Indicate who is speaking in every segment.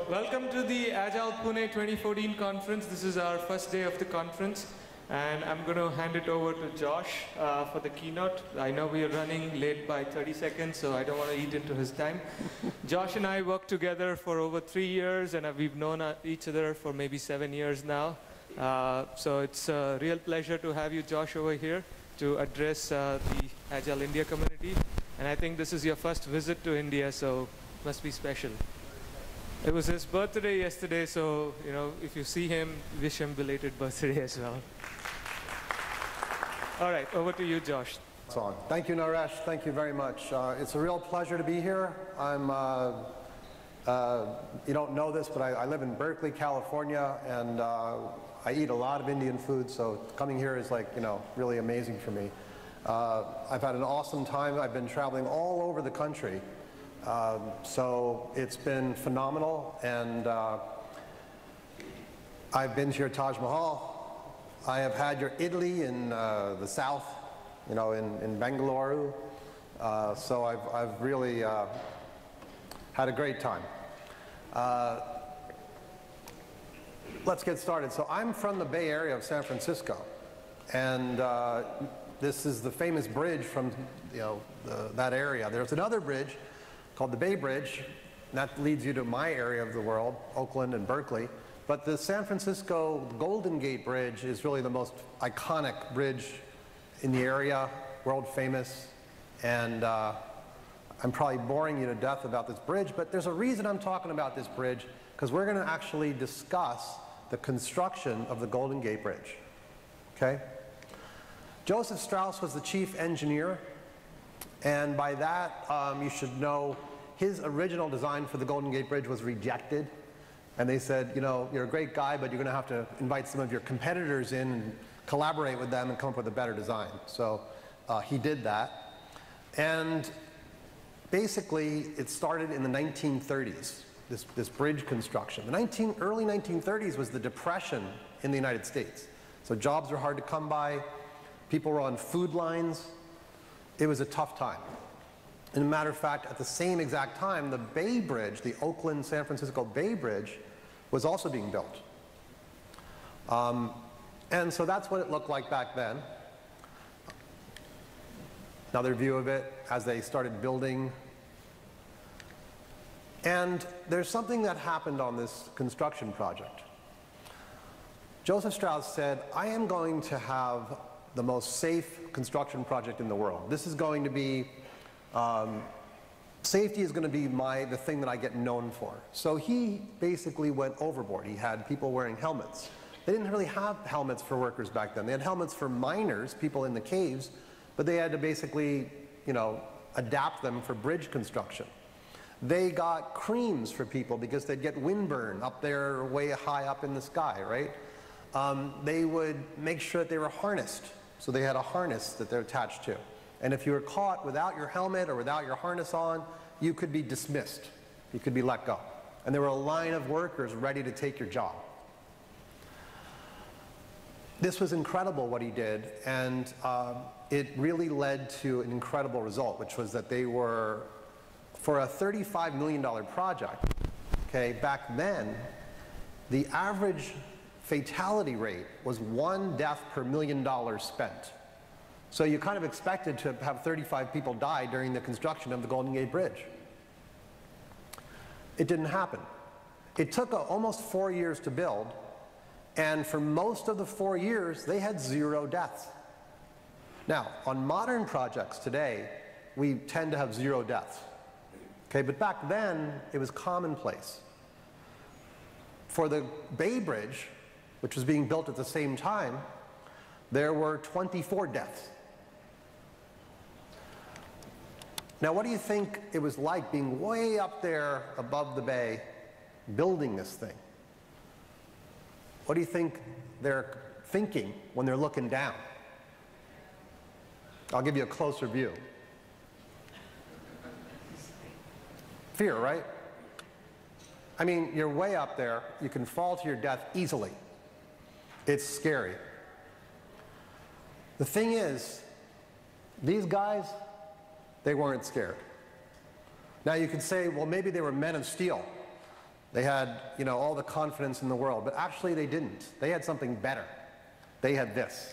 Speaker 1: Welcome to the Agile Pune 2014 conference. This is our first day of the conference, and I'm going to hand it over to Josh for the keynote. I know we are running late by 30 seconds, so I don't want to eat into his time. Josh and I worked together for over 3 years, and we've known each other for maybe 7 years now. So it's a real pleasure to have you, Josh, over here to address the Agile India community. And I think this is your first visit to India, so it must be special. It was his birthday yesterday, so if you see him, wish him belated birthday as well. All right, over to you, Josh.
Speaker 2: Thank you, Naresh. Thank you very much. It's a real pleasure to be here. You don't know this, but I live in Berkeley, California, and I eat a lot of Indian food, so coming here is like, really amazing for me. I've had an awesome time. I've been traveling all over the country. So it's been phenomenal, and I've been to your Taj Mahal. I have had your Italy in the south, in Bengaluru. So I've really had a great time. Let's get started. So I'm from the Bay Area of San Francisco, and this is the famous bridge from that area. There's another bridge called the Bay Bridge, and that leads you to my area of the world, Oakland and Berkeley. But the San Francisco Golden Gate Bridge is really the most iconic bridge in the area, world famous. And I'm probably boring you to death about this bridge, but there's a reason I'm talking about this bridge, because we're going to actually discuss the construction of the Golden Gate Bridge. Okay? Joseph Strauss was the chief engineer, and by that you should know his original design for the Golden Gate Bridge was rejected, and they said, you're a great guy, but you're going to have to invite some of your competitors in and collaborate with them and come up with a better design. So he did that, and basically it started in the 1930s, this bridge construction. The early 1930s was the Depression in the United States. So jobs were hard to come by, people were on food lines. It was a tough time. As a matter of fact, at the same exact time, the Bay Bridge, the Oakland-San Francisco Bay Bridge, was also being built. And so that's what it looked like back then. Another view of it as they started building. And there's something that happened on this construction project. Joseph Strauss said, I am going to have the most safe construction project in the world. This is going to be, safety is going to be the thing that I get known for. So he basically went overboard. He had people wearing helmets. They didn't really have helmets for workers back then. They had helmets for miners, people in the caves, but they had to basically, adapt them for bridge construction. They got creams for people because they'd get windburn up there way high up in the sky, right? They would make sure that they were harnessed. So they had a harness that they're attached to. And if you were caught without your helmet or without your harness on, you could be dismissed. You could be let go. And there were a line of workers ready to take your job. This was incredible what he did, and it really led to an incredible result, which was that they were, for a $35 million project, okay, back then, the average fatality rate was 1 death per $1 million spent. So you kind of expected to have 35 people die during the construction of the Golden Gate Bridge. It didn't happen. It took almost 4 years to build, and for most of the 4 years, they had 0 deaths. Now, on modern projects today, we tend to have 0 deaths. Okay, but back then, it was commonplace. For the Bay Bridge, which was being built at the same time, there were 24 deaths. Now, what do you think it was like being way up there above the bay, building this thing? What do you think they're thinking when they're looking down? I'll give you a closer view. Fear, right? I mean, you're way up there. You can fall to your death easily. It's scary. The thing is, these guys, they weren't scared. Now you could say, well, maybe they were men of steel. They had, all the confidence in the world, but actually they didn't. They had something better. They had this.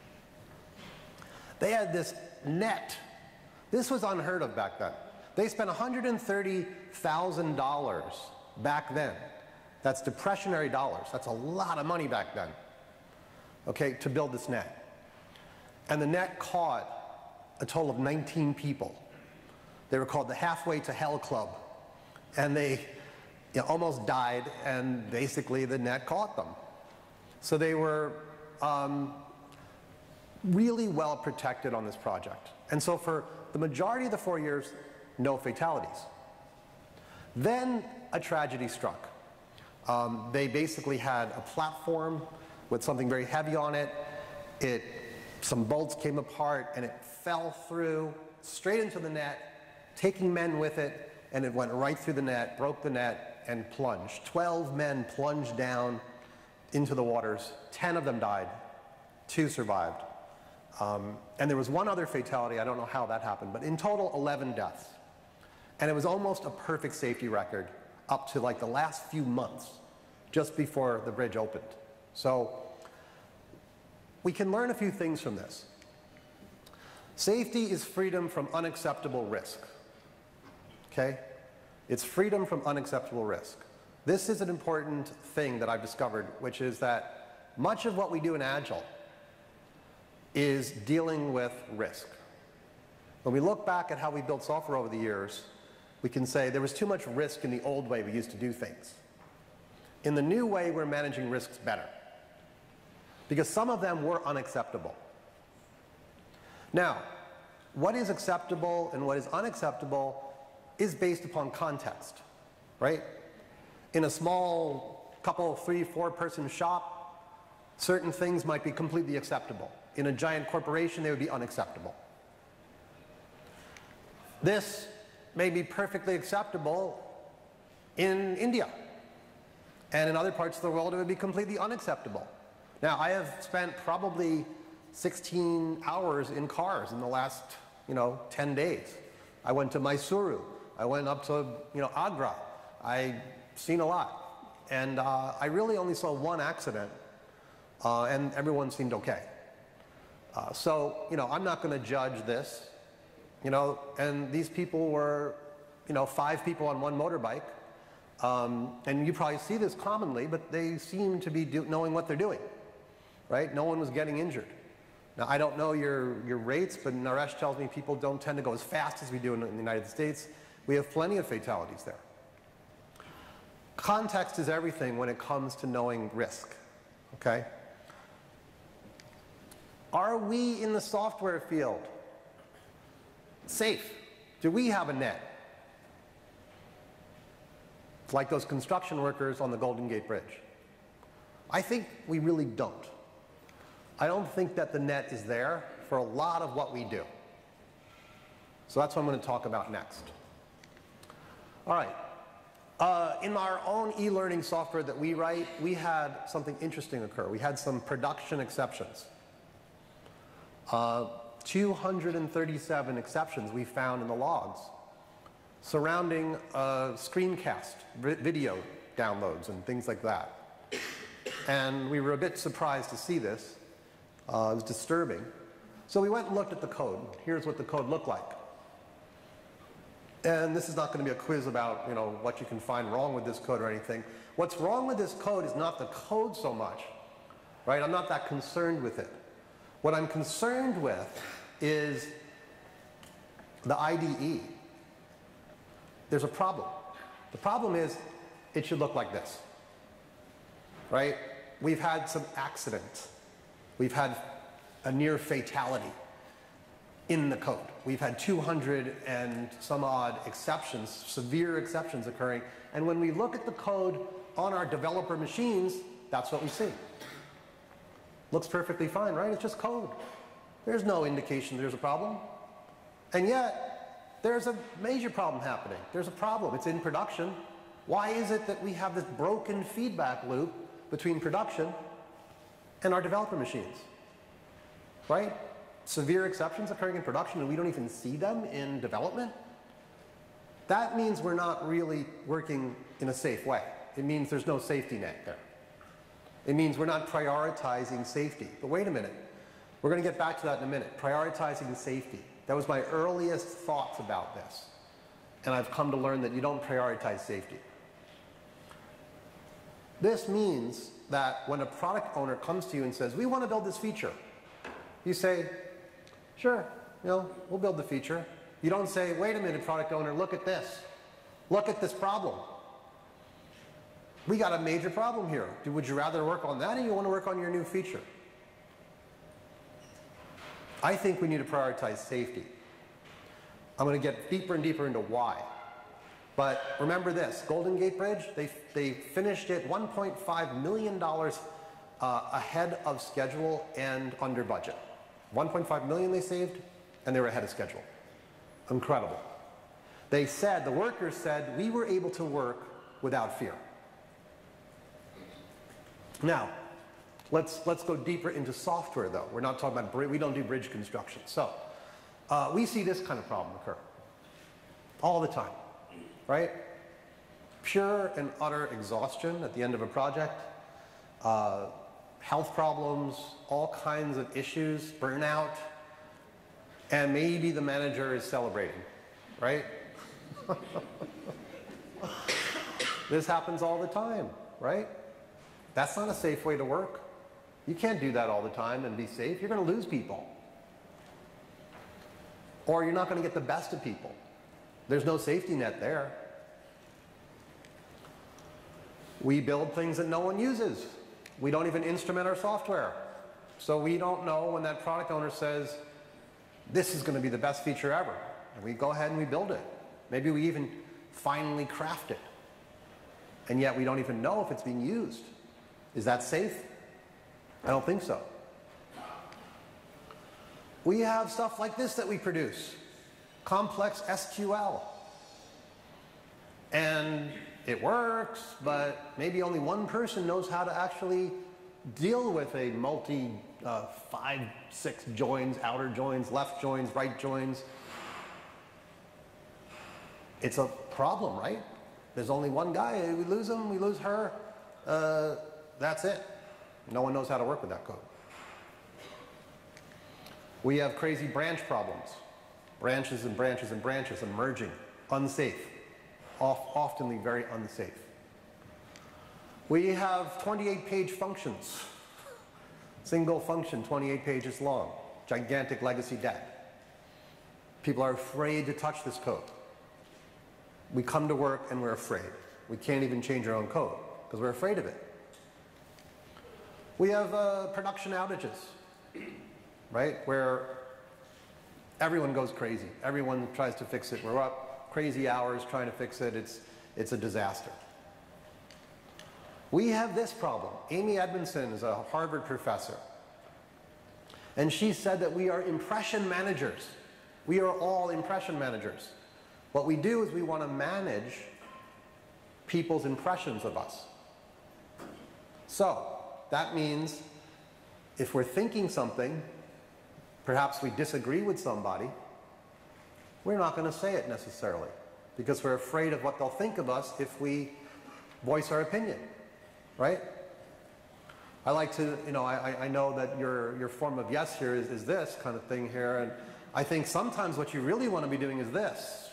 Speaker 2: They had this net. This was unheard of back then. They spent $130,000 back then. That's depressionary dollars. That's a lot of money back then, okay, to build this net. And the net caught a total of 19 people. They were called the Halfway to Hell Club. And they almost died, and basically the net caught them. So they were really well protected on this project. And so for the majority of the 4 years, no fatalities. Then a tragedy struck. They basically had a platform with something very heavy on it. Some bolts came apart, and it fell through straight into the net, taking men with it, and it went right through the net, broke the net, and plunged. 12 men plunged down into the waters. 10 of them died. 2 survived. And there was one other fatality. I don't know how that happened, but in total, 11 deaths. And it was almost a perfect safety record up to like the last few months, just before the bridge opened. So we can learn a few things from this. Safety is freedom from unacceptable risk. Okay? It's freedom from unacceptable risk. This is an important thing that I've discovered, which is that much of what we do in Agile is dealing with risk. When we look back at how we built software over the years, we can say there was too much risk in the old way we used to do things. In the new way, we're managing risks better, because some of them were unacceptable. Now, what is acceptable and what is unacceptable is based upon context, right? In a small couple, 3, 4 person shop, certain things might be completely acceptable. In a giant corporation, they would be unacceptable. This may be perfectly acceptable in India. And in other parts of the world, it would be completely unacceptable. Now, I have spent probably 16 hours in cars in the last, 10 days. I went to Mysuru. I went up to, Agra. I've seen a lot. And I really only saw one accident, and everyone seemed okay. So, I'm not going to judge this, and these people were, 5 people on one motorbike. And you probably see this commonly, but they seem to be knowing what they're doing, right? No one was getting injured. Now, I don't know your rates, but Naresh tells me people don't tend to go as fast as we do in the United States. We have plenty of fatalities there. Context is everything when it comes to knowing risk, okay? Are we in the software field safe? Do we have a net? It's like those construction workers on the Golden Gate Bridge. I think we really don't. I don't think that the net is there for a lot of what we do. So that's what I'm going to talk about next. All right. In our own e-learning software that we write, we had something interesting occur. We had some production exceptions. 237 exceptions we found in the logs surrounding screencast, video downloads and things like that. And we were a bit surprised to see this. It was disturbing. So we went and looked at the code. Here's what the code looked like. And this is not going to be a quiz about, what you can find wrong with this code or anything. What's wrong with this code is not the code so much, right? I'm not that concerned with it. What I'm concerned with is the IDE. There's a problem. The problem is it should look like this, right? We've had some accidents. We've had a near fatality in the code. We've had 200 and some odd exceptions, severe exceptions occurring. And when we look at the code on our developer machines, that's what we see. Looks perfectly fine, right? It's just code. There's no indication there's a problem. And yet, there's a major problem happening. There's a problem. It's in production. Why is it that we have this broken feedback loop between production and our developer machines, right? Severe exceptions occurring in production and we don't even see them in development. That means we're not really working in a safe way. It means there's no safety net there. It means we're not prioritizing safety. But wait a minute. We're going to get back to that in a minute. Prioritizing safety. That was my earliest thoughts about this. And I've come to learn that you don't prioritize safety. This means that when a product owner comes to you and says, we want to build this feature, you say, sure, we'll build the feature. You don't say, wait a minute, product owner, look at this. Look at this problem. We got a major problem here. Would you rather work on that or you want to work on your new feature? I think we need to prioritize safety. I'm going to get deeper and deeper into why. But remember this, Golden Gate Bridge, they finished it $1.5 million ahead of schedule and under budget. 1.5 million they saved, and they were ahead of schedule. Incredible. They said, the workers said, we were able to work without fear. Now, let's go deeper into software though. We're not talking about, we don't do bridge construction. So, we see this kind of problem occur all the time, right? Pure and utter exhaustion at the end of a project, health problems, all kinds of issues, burnout, and maybe the manager is celebrating, right? This happens all the time, right? That's not a safe way to work. You can't do that all the time and be safe. You're going to lose people. Or you're not going to get the best of people. There's no safety net there. We build things that no one uses. We don't even instrument our software. So we don't know when that product owner says, this is going to be the best feature ever. And we go ahead and we build it. Maybe we even finally craft it. And yet we don't even know if it's being used. Is that safe? I don't think so. We have stuff like this that we produce. Complex SQL. And it works, but maybe only one person knows how to actually deal with a multi 5, 6 joins, outer joins, left joins, right joins. It's a problem, right? There's only one guy. We lose him, we lose her. That's it. No one knows how to work with that code. We have crazy branch problems. Branches and branches and branches and merging. Unsafe. Often very unsafe. We have 28-page functions. Single function, 28 pages long. Gigantic legacy debt. People are afraid to touch this code. We come to work and we're afraid. We can't even change our own code because we're afraid of it. We have production outages, right? Where everyone goes crazy. Everyone tries to fix it. We're up crazy hours trying to fix it. It's a disaster. We have this problem. Amy Edmondson is a Harvard professor. And she said that we are impression managers. We are all impression managers. What we do is we want to manage people's impressions of us. So, that means if we're thinking something, perhaps we disagree with somebody, we're not going to say it necessarily because we're afraid of what they'll think of us if we voice our opinion, right? I like to, I know that your form of yes here is this kind of thing here, and I think sometimes what you really want to be doing is this,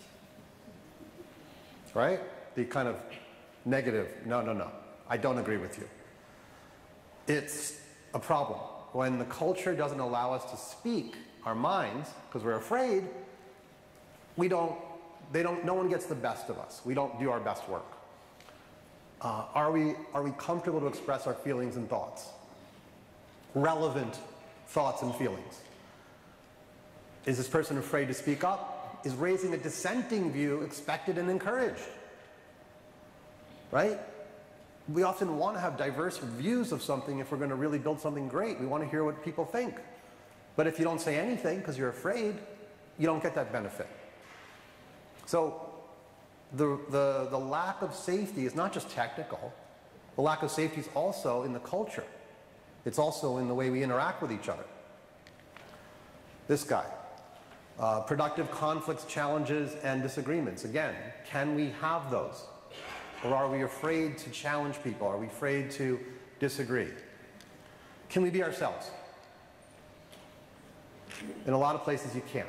Speaker 2: right? The kind of negative, no, I don't agree with you. It's a problem. When the culture doesn't allow us to speak our minds, because we're afraid, no one gets the best of us. We don't do our best work. Are we comfortable to express our feelings and thoughts? Relevant thoughts and feelings. Is this person afraid to speak up? Is raising a dissenting view expected and encouraged? Right? We often want to have diverse views of something if we're going to really build something great. We want to hear what people think. But if you don't say anything because you're afraid, you don't get that benefit. So the lack of safety is not just technical. The lack of safety is also in the culture. It's also in the way we interact with each other. This guy. Productive conflicts, challenges, and disagreements. Again, can we have those? Or are we afraid to challenge people? Are we afraid to disagree? Can we be ourselves? In a lot of places you can't.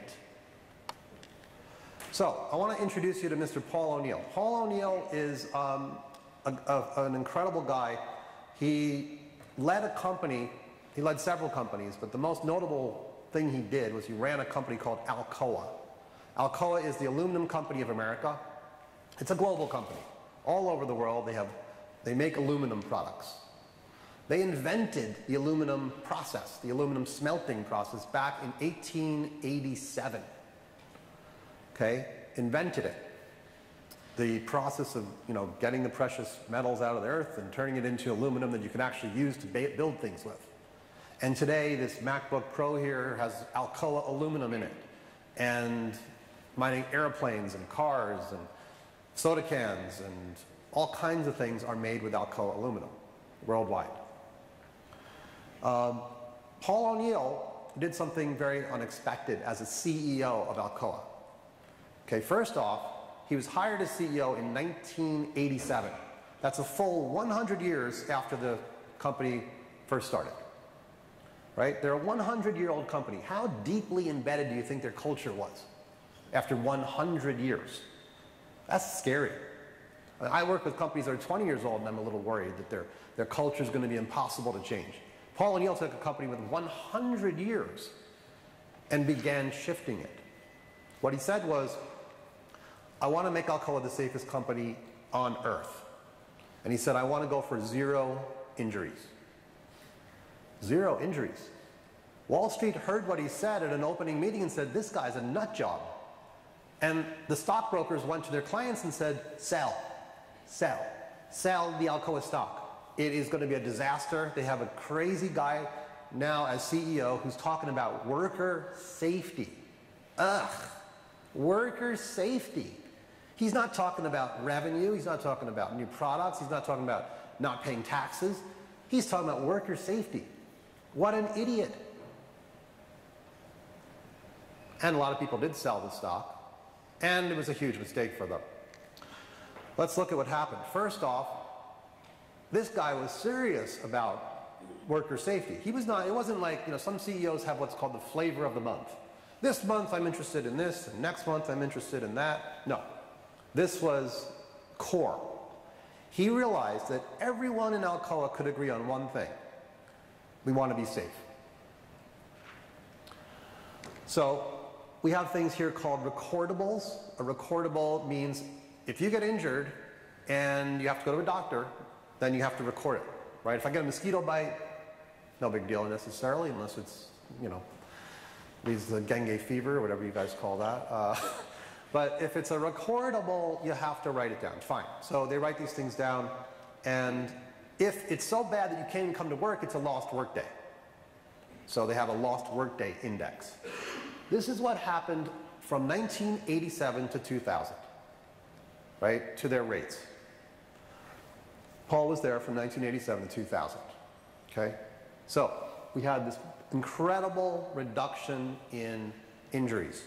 Speaker 2: So I want to introduce you to Mr. Paul O'Neill. Paul O'Neill is an incredible guy. He led a company, he led several companies, but the most notable thing he did was he ran a company called Alcoa. Alcoa is the aluminum company of America. It's a global company. All over the world they make aluminum products. They invented the aluminum process, the aluminum smelting process back in 1887. Okay, invented it. The process of, getting the precious metals out of the earth and turning it into aluminum that you can actually use to build things with. And today, this MacBook Pro here has Alcoa aluminum in it. And mining airplanes and cars and soda cans and all kinds of things are made with Alcoa aluminum worldwide. Paul O'Neill did something very unexpected as a CEO of Alcoa. Okay, first off, he was hired as CEO in 1987. That's a full 100 years after the company first started. Right? They're a 100-year-old company. How deeply embedded do you think their culture was after 100 years? That's scary. I work with companies that are 20 years old, and I'm a little worried that their culture is going to be impossible to change. Paul O'Neill took a company with 100 years and began shifting it. What he said was, I want to make Alcoa the safest company on earth. And he said, I want to go for 0 injuries. 0 injuries. Wall Street heard what he said at an opening meeting and said, this guy's a nut job. And the stockbrokers went to their clients and said, sell, sell, sell the Alcoa stock. It is going to be a disaster. They have a crazy guy now as CEO who's talking about worker safety. Ugh, worker safety. He's not talking about revenue. He's not talking about new products. He's not talking about not paying taxes. He's talking about worker safety. What an idiot. And a lot of people did sell the stock, and it was a huge mistake for them. Let's look at what happened. First off, this guy was serious about worker safety. He was not, it wasn't like, some CEOs have what's called the flavor of the month. This month I'm interested in this, and next month I'm interested in that. No. This was core. He realized that everyone in Alcoa could agree on one thing. We want to be safe. So we have things here called recordables. A recordable means if you get injured and you have to go to a doctor, then you have to record it, right? If I get a mosquito bite, no big deal necessarily, unless it's, leads to dengue fever, or whatever you guys call that. But if it's a recordable, you have to write it down. Fine. So they write these things down, and if it's so bad that you can't even come to work, it's a lost workday. So they have a lost workday index. This is what happened from 1987 to 2000, right, to their rates. Paul was there from 1987 to 2000, okay? So we had this incredible reduction in injuries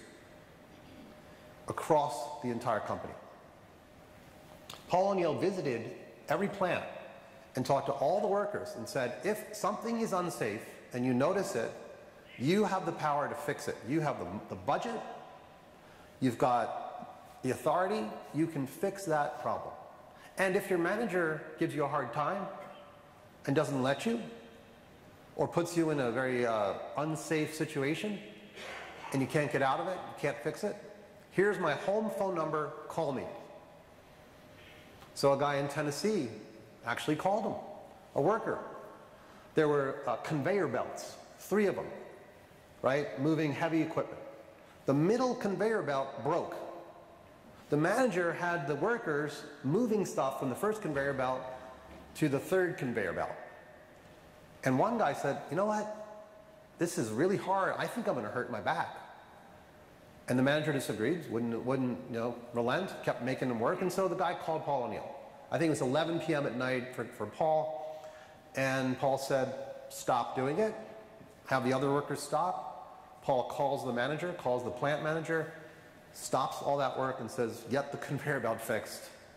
Speaker 2: across the entire company. Paul O'Neill visited every plant and talked to all the workers and said, if something is unsafe and you notice it, you have the power to fix it. You have the budget, you've got the authority, you can fix that problem. And if your manager gives you a hard time and doesn't let you, or puts you in a very unsafe situation, and you can't get out of it, you can't fix it, here's my home phone number, call me. So a guy in Tennessee actually called him, a worker. There were conveyor belts, 3 of them, right, moving heavy equipment. The middle conveyor belt broke. The manager had the workers moving stuff from the first conveyor belt to the 3rd conveyor belt. And one guy said, you know what, this is really hard, I think I'm going to hurt my back. And the manager disagreed, wouldn't relent, kept making him work, and so the guy called Paul O'Neill. I think it was 11 p.m. at night for Paul, and Paul said, stop doing it, have the other workers stop. Paul calls the manager, calls the plant manager, stops all that work and says, get the conveyor belt fixed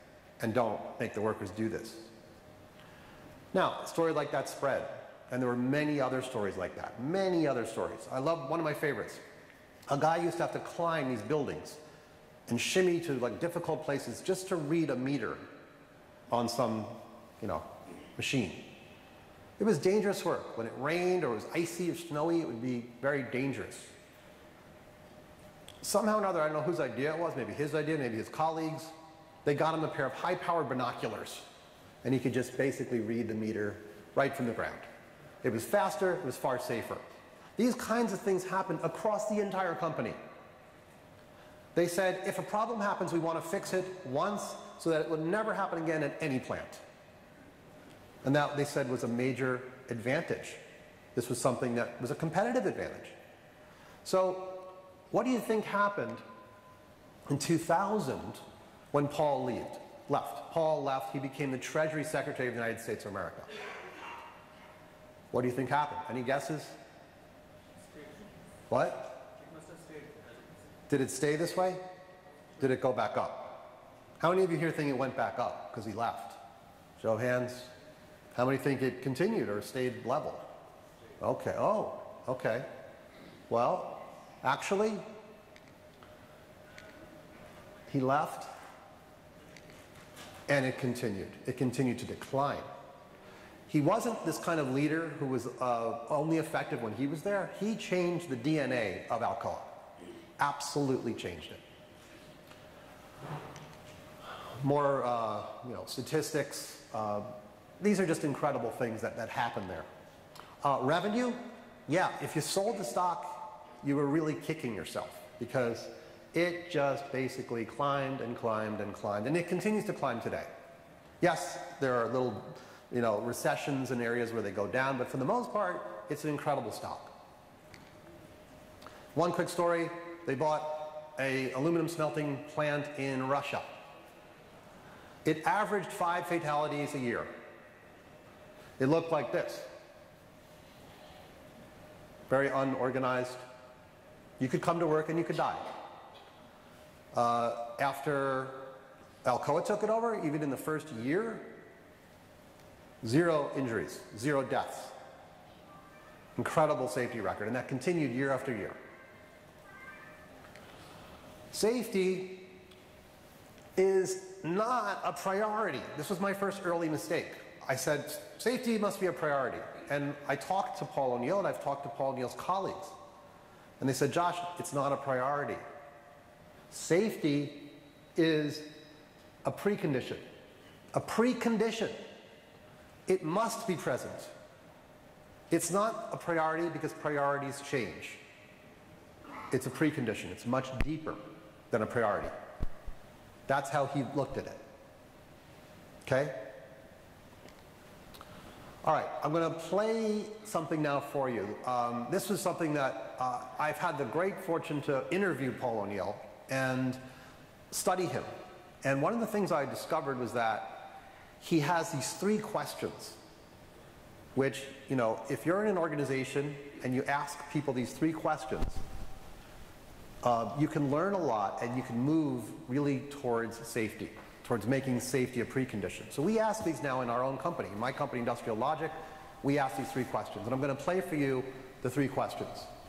Speaker 2: and don't make the workers do this. Now, a story like that spread, and there were many other stories like that, many other stories. I love one of my favorites. A guy used to have to climb these buildings and shimmy to like difficult places just to read a meter on some, machine. It was dangerous work. When it rained or it was icy or snowy, it would be very dangerous. Somehow or another, I don't know whose idea it was, maybe his idea, maybe his colleagues, they got him a pair of high-powered binoculars, and he could just basically read the meter right from the ground. It was faster, it was far safer. These kinds of things happened across the entire company. They said, if a problem happens, we want to fix it once so that it would never happen again at any plant. And that, they said, was a major advantage. This was something that was a competitive advantage. So what do you think happened in 2000 when Paul left? Paul left, he became the Treasury Secretary of the United States of America. What do you think happened? Any guesses? What?
Speaker 1: It must have stayed.
Speaker 2: Did it stay this way? Did it go back up? How many of you here think it went back up because he left? Show of hands. How many think it continued or stayed level? Okay, okay. Well, actually, he left and it continued. It continued to decline. He wasn't this kind of leader who was only effective when he was there. He changed the DNA of Alcoa. Absolutely changed it. More, statistics. These are just incredible things that happened there. Revenue, yeah, if you sold the stock, you were really kicking yourself because it just basically climbed and climbed and climbed, and it continues to climb today. Yes, there are little, recessions in areas where they go down, but for the most part, it's an incredible stock. One quick story, they bought an aluminum smelting plant in Russia. It averaged 5 fatalities a year. It looked like this. Very unorganized. You could come to work and you could die. After Alcoa took it over, even in the first year, 0 injuries, 0 deaths. Incredible safety record, and that continued year after year. Safety is not a priority. This was my first early mistake. I said, safety must be a priority. And I talked to Paul O'Neill, and I've talked to Paul O'Neill's colleagues. And they said, Josh, it's not a priority. Safety is a precondition. A precondition. It must be present. It's not a priority because priorities change. It's a precondition. It's much deeper than a priority. That's how he looked at it. Okay? All right, I'm going to play something now for you. This was something that I've had the great fortune to interview Paul O'Neill and study him. And one of the things I discovered was that he has these 3 questions, which, if you're in an organization and you ask people these 3 questions, you can learn a lot and you can move really towards safety, towards making safety a precondition. So we ask these now in our own company. In my company, Industrial Logic, we ask these 3 questions. And I'm going to play for you the 3 questions.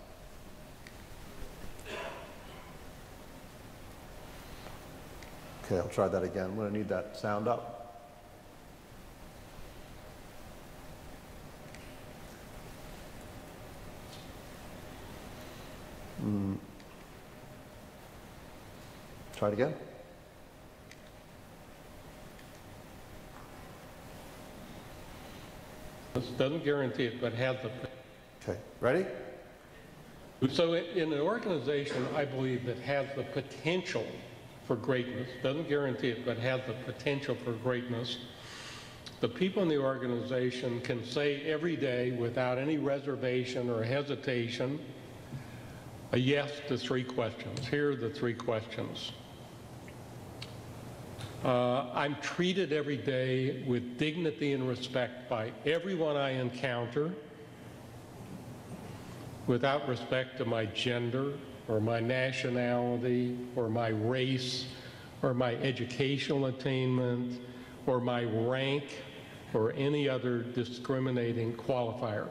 Speaker 2: Okay, I'll try that again. I'm going to need that sound up. Try it again.
Speaker 3: This doesn't guarantee it, but has the...
Speaker 2: Okay, ready?
Speaker 3: So in an organization, I believe that has the potential for greatness, doesn't guarantee it, but has the potential for greatness, the people in the organization can say every day without any reservation or hesitation a yes to 3 questions. Here are the 3 questions. I'm treated every day with dignity and respect by everyone I encounter, without respect to my gender or my nationality or my race or my educational attainment, or my rank, or any other discriminating qualifier.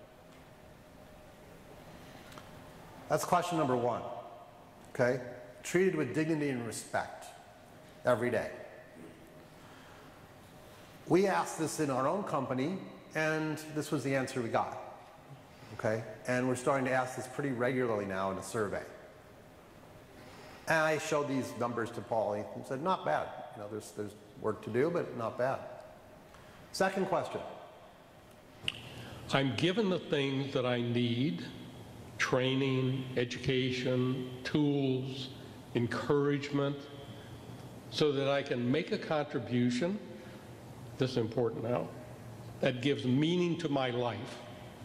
Speaker 2: That's question number one, okay? Treated with dignity and respect every day. We asked this in our own company, and this was the answer we got, okay? And we're starting to ask this pretty regularly now in a survey. And I showed these numbers to Paul, and he said, not bad. You know, there's work to do, but not bad. Second question.
Speaker 3: I'm given the things that I need: training, education, tools, encouragement, so that I can make a contribution, this is important now, that gives meaning to my life.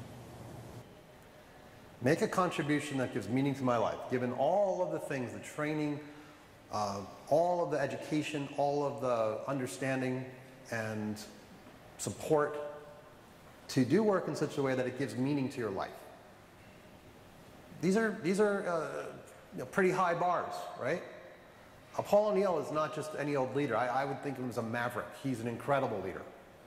Speaker 2: Make a contribution that gives meaning to my life, given all of the things, the training, all of the education, all of the understanding and support to do work in such a way that it gives meaning to your life. These are you know, pretty high bars, right? Paul O'Neill is not just any old leader. I would think of him as a maverick. He's an incredible leader.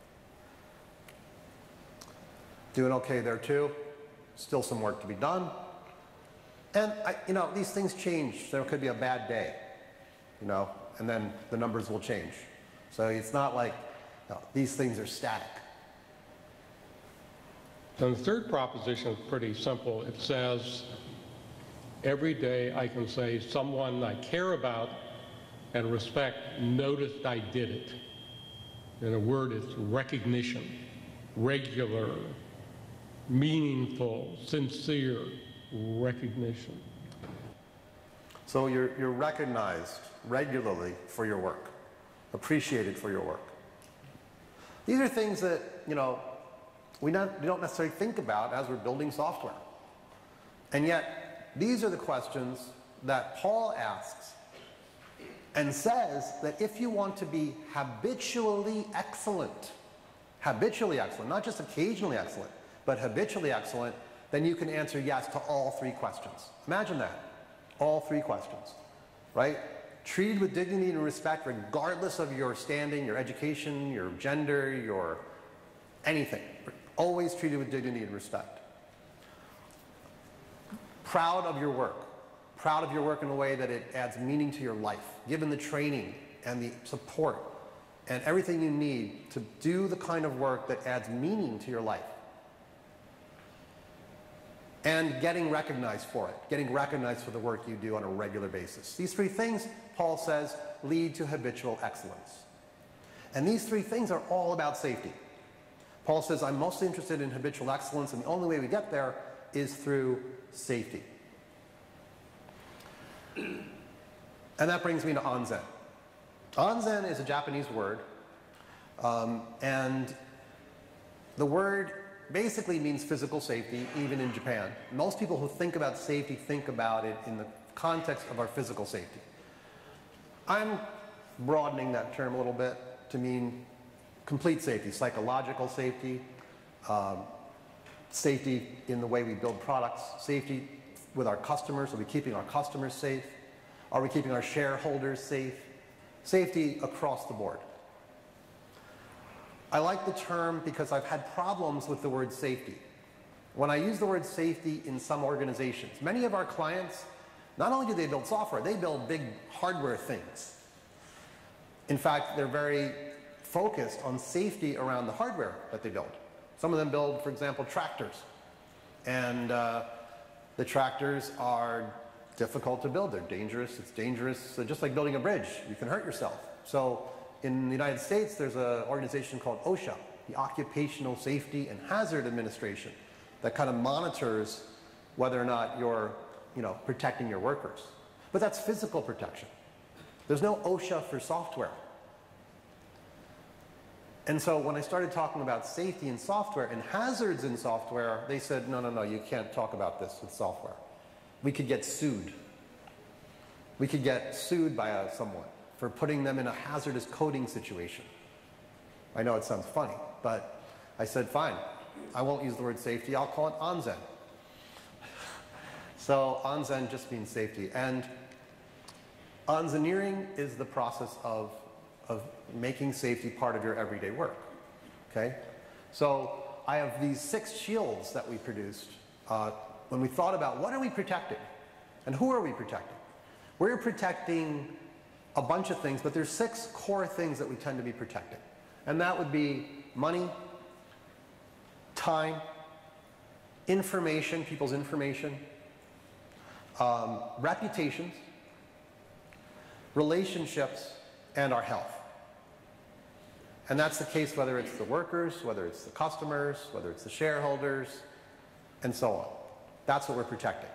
Speaker 2: Doing okay there too. Still some work to be done. And you know, these things change. There could be a bad day, you know, and then the numbers will change. So it's not like, no, these things are static.
Speaker 3: And the third proposition is pretty simple. It says, every day I can say someone I care about and respect noticed I did it. And a word is recognition, regular, meaningful, sincere recognition.
Speaker 2: So you're recognized regularly for your work, appreciated for your work. These are things that, you know, we don't necessarily think about as we're building software. And yet, these are the questions that Paul asks and says that if you want to be habitually excellent, not just occasionally excellent, but habitually excellent, then you can answer yes to all three questions. Imagine that, all three questions, right? Treated with dignity and respect regardless of your standing, your education, your gender, your anything. Always treated with dignity and respect. Proud of your work in a way that it adds meaning to your life, given the training and the support and everything you need to do the kind of work that adds meaning to your life. And getting recognized for it, getting recognized for the work you do on a regular basis. These three things, Paul says, lead to habitual excellence. And these three things are all about safety. Paul says, I'm mostly interested in habitual excellence, and the only way we get there is through safety. And that brings me to Anzen. Anzen is a Japanese word, and the word basically means physical safety, even in Japan. Most people who think about safety think about it in the context of our physical safety. I'm broadening that term a little bit to mean complete safety, psychological safety, safety in the way we build products, safety with our customers. Are we keeping our customers safe? Are we keeping our shareholders safe? Safety across the board. I like the term because I've had problems with the word safety. When I use the word safety in some organizations, many of our clients, not only do they build software, they build big hardware things. In fact, they're very focused on safety around the hardware that they build. Some of them build, for example, tractors. And the tractors are difficult to build. They're dangerous. It's dangerous. Just like building a bridge, you can hurt yourself. So in the United States, there's an organization called OSHA, the Occupational Safety and Hazard Administration, that kind of monitors whether or not you're, protecting your workers. But that's physical protection. There's no OSHA for software. And so when I started talking about safety in software and hazards in software, they said, no, you can't talk about this with software. We could get sued. We could get sued by someone for putting them in a hazardous coding situation. I know it sounds funny, but I said, fine, I won't use the word safety, I'll call it Anzen. So Anzen just means safety. And Anzeneering is the process of making safety part of your everyday work, okay? So I have these 6 shields that we produced when we thought about what are we protecting and who are we protecting? We're protecting a bunch of things, but there's 6 core things that we tend to be protecting. And that would be money, time, information, people's information, reputations, relationships, and our health. And that's the case whether it's the workers, whether it's the customers, whether it's the shareholders, and so on. That's what we're protecting.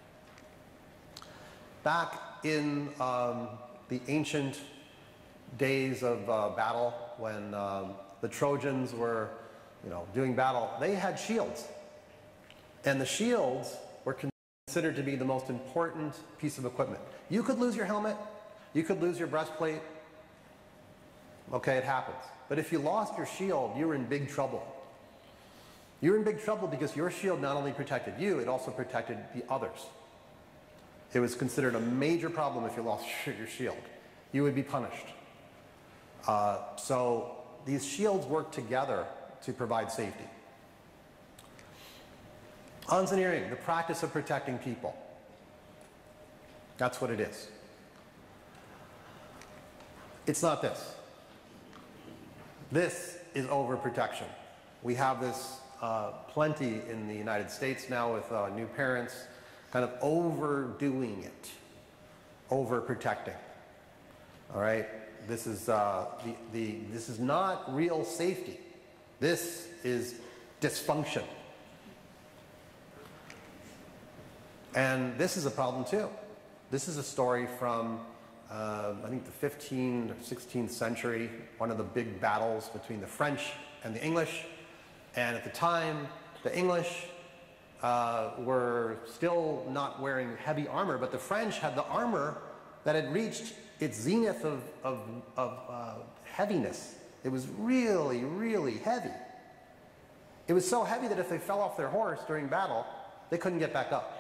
Speaker 2: Back in the ancient days of battle, when the Trojans were, doing battle, they had shields. And the shields were considered to be the most important piece of equipment. You could lose your helmet, you could lose your breastplate. Okay, it happens. But if you lost your shield, you were in big trouble. You were in big trouble because your shield not only protected you, it also protected the others. It was considered a major problem if you lost your shield. You would be punished. So these shields work together to provide safety. Anzeneering, the practice of protecting people. That's what it is. It's not this. This is overprotection. We have this plenty in the United States now with new parents kind of overdoing it, overprotecting. All right, this is this is not real safety. This is dysfunction, and this is a problem too. This is a story from I think the 15th or 16th century, one of the big battles between the French and the English. And at the time, the English were still not wearing heavy armor, but the French had the armor that had reached its zenith of heaviness. It was really, really heavy. It was so heavy that if they fell off their horse during battle, they couldn't get back up.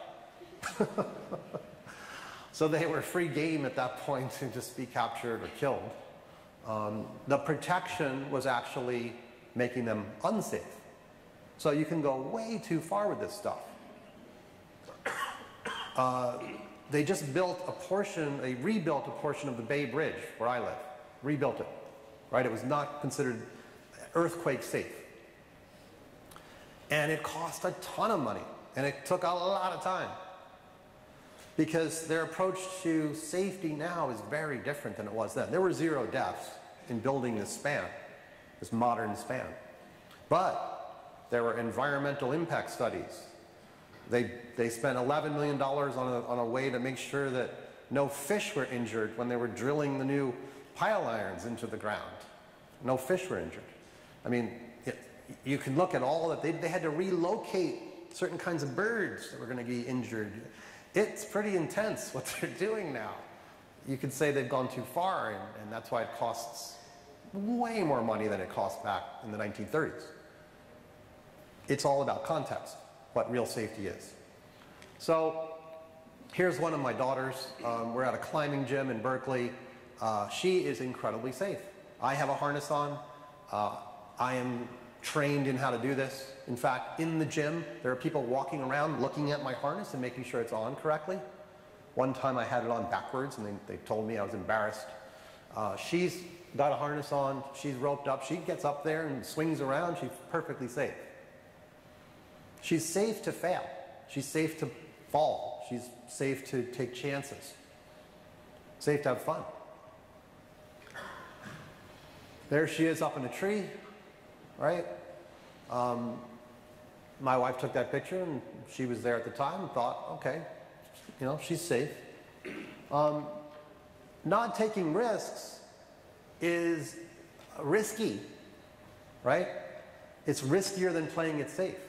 Speaker 2: So they were free game at that point to just be captured or killed. The protection was actually making them unsafe. So you can go way too far with this stuff. They just built a portion, they rebuilt a portion of the Bay Bridge where I live. Rebuilt it, right? It was not considered earthquake safe. And it cost a ton of money, and it took a lot of time. Because their approach to safety now is very different than it was then. There were 0 deaths in building this span, this modern span. But there were environmental impact studies. They spent $11 million on a way to make sure that no fish were injured when they were drilling the new pile irons into the ground. No fish were injured. I mean, you can look at all that. They had to relocate certain kinds of birds that were going to be injured. It's pretty intense what they're doing now. You could say they've gone too far, and that's why it costs way more money than it cost back in the 1930s. It's all about context, what real safety is. So here's one of my daughters. We're at a climbing gym in Berkeley. She is incredibly safe. I have a harness on. I am trained in how to do this. In fact, in the gym, there are people walking around looking at my harness and making sure it's on correctly. One time I had it on backwards and they told me I was embarrassed. She's got a harness on, she's roped up, she gets up there and swings around, she's perfectly safe. She's safe to fail. She's safe to fall. She's safe to take chances. Safe to have fun. There she is up in a tree. Right? My wife took that picture and she was there at the time and thought, okay, she's safe. Not taking risks is risky, right? It's riskier than playing it safe.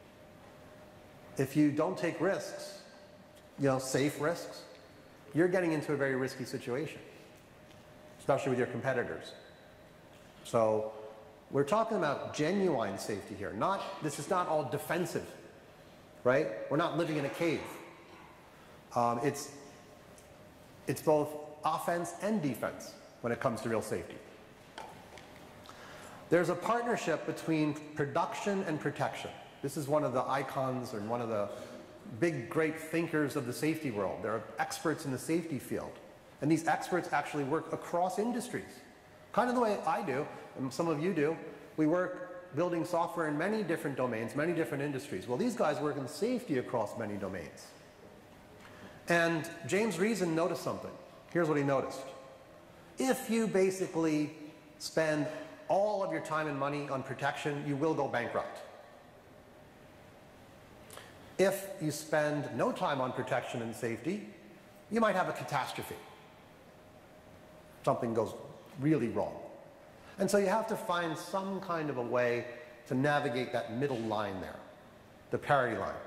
Speaker 2: If you don't take risks, safe risks, you're getting into a very risky situation, especially with your competitors. So we're talking about genuine safety here. This is not all defensive, right? We're not living in a cave. It's both offense and defense when it comes to real safety. There's a partnership between production and protection. This is one of the icons and one of the big, great thinkers of the safety world. There are experts in the safety field. And these experts actually work across industries. Kind of the way I do, and some of you do. We work building software in many different domains, many different industries. Well, these guys work in safety across many domains. And James Reason noticed something. Here's what he noticed. If you basically spend all of your time and money on protection, you will go bankrupt. If you spend no time on protection and safety, you might have a catastrophe. Something goes really wrong. And so you have to find some kind of a way to navigate that middle line there, the parity line.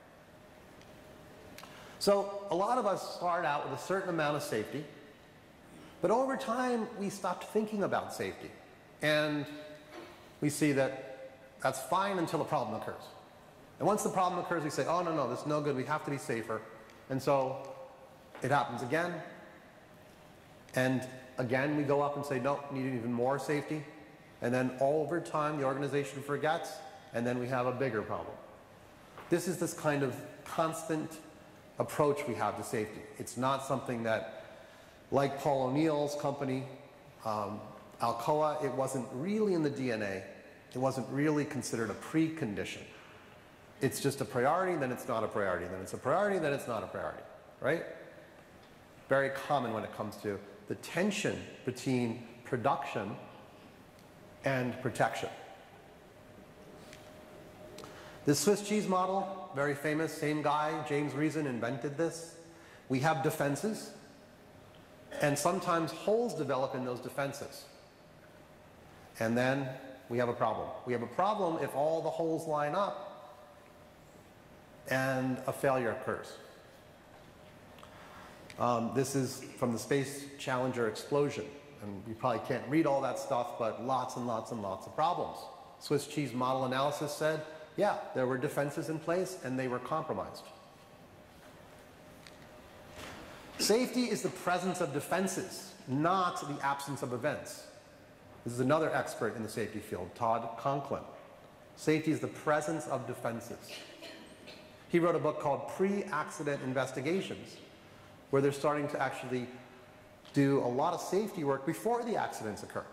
Speaker 2: So a lot of us start out with a certain amount of safety, but over time we stopped thinking about safety. And we see that that's fine until a problem occurs. And once the problem occurs, we say, oh, no, this is no good, we have to be safer. And so it happens again. And again, we go up and say, no, need even more safety. And then over time, the organization forgets, and then we have a bigger problem. This is this kind of constant approach we have to safety. It's not something that, like Paul O'Neill's company, Alcoa, it wasn't really in the DNA. It wasn't really considered a precondition. It's just a priority, then it's not a priority. Then it's a priority, then it's not a priority, right? Very common when it comes to the tension between production and protection. The Swiss cheese model, very famous, same guy, James Reason, invented this. We have defenses, and sometimes holes develop in those defenses. And then we have a problem. We have a problem if all the holes line up and a failure occurs. This is from the Space Challenger explosion. And you probably can't read all that stuff, but lots and lots and lots of problems. Swiss cheese model analysis said, yeah, there were defenses in place and they were compromised. Safety is the presence of defenses, not the absence of events. This is another expert in the safety field, Todd Conklin. Safety is the presence of defenses. He wrote a book called Pre-Accident Investigations, where they're starting to actually do a lot of safety work before the accidents occur.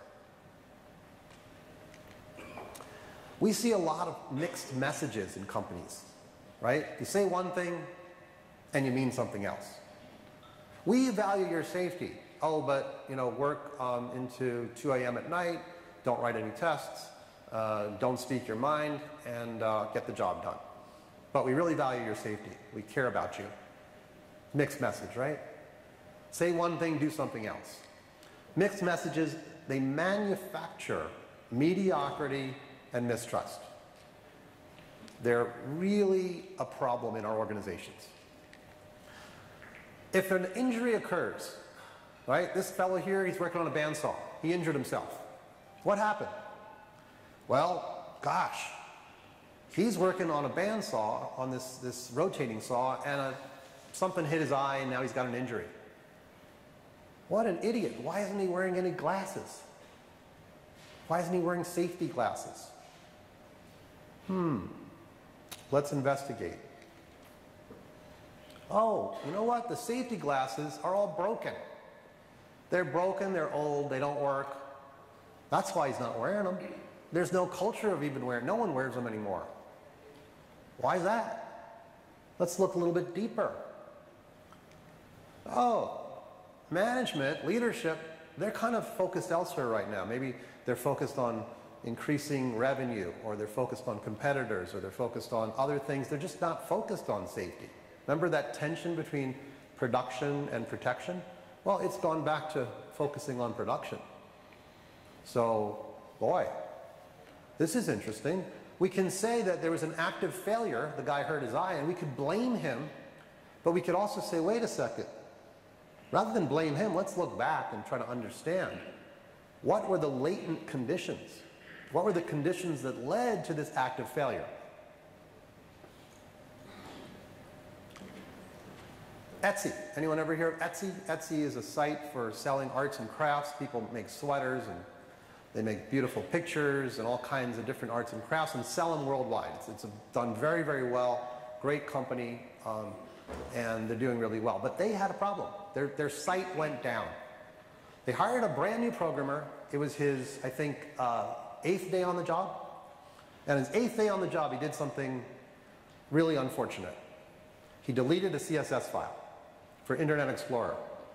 Speaker 2: We see a lot of mixed messages in companies, right? You say one thing and you mean something else. We value your safety. Oh, but work into 2 a.m. at night, don't write any tests, don't speak your mind, and get the job done. But we really value your safety. We care about you. Mixed message, right? Say one thing, do something else. Mixed messages, they manufacture mediocrity and mistrust. They're really a problem in our organizations. If an injury occurs, right? This fellow here, he's working on a bandsaw. He injured himself. What happened? Well, gosh, he's working on a bandsaw, on this rotating saw, and something hit his eye, and now he's got an injury. What an idiot. Why isn't he wearing any glasses? Why isn't he wearing safety glasses? Let's investigate. Oh, you know what? The safety glasses are all broken. They're broken, they're old, they don't work. That's why he's not wearing them. There's no culture of even wearing, no one wears them anymore. Why is that? Let's look a little bit deeper. Oh, management, leadership, they're kind of focused elsewhere right now. Maybe they're focused on increasing revenue, or they're focused on competitors, or they're focused on other things. They're just not focused on safety. Remember that tension between production and protection? Well, it's gone back to focusing on production. So, boy, this is interesting. We can say that there was an active failure, the guy hurt his eye, and we could blame him, but we could also say, wait a second. Rather than blame him, let's look back and try to understand what were the latent conditions? What were the conditions that led to this active failure? Etsy. Anyone ever hear of Etsy? Etsy is a site for selling arts and crafts. People make sweaters and they make beautiful pictures and all kinds of different arts and crafts and sell them worldwide. It's done very, very well. Great company, and they're doing really well. But they had a problem. Their site went down. They hired a brand new programmer. It was his, I think, 8th day on the job. And his 8th day on the job, he did something really unfortunate. He deleted a CSS file for Internet Explorer.